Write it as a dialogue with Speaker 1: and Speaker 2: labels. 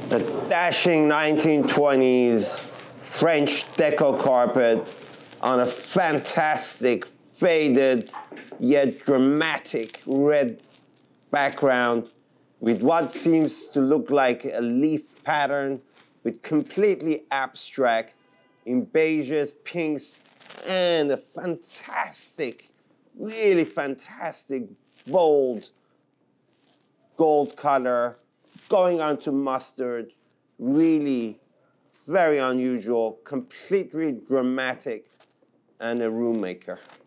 Speaker 1: The dashing 1920s French Deco carpet on a fantastic, faded, yet dramatic red background with what seems to look like a leaf pattern with completely abstract in beiges, pinks, and a fantastic, really fantastic, bold gold color going on to mustard. Really very unusual, completely dramatic, and a room maker.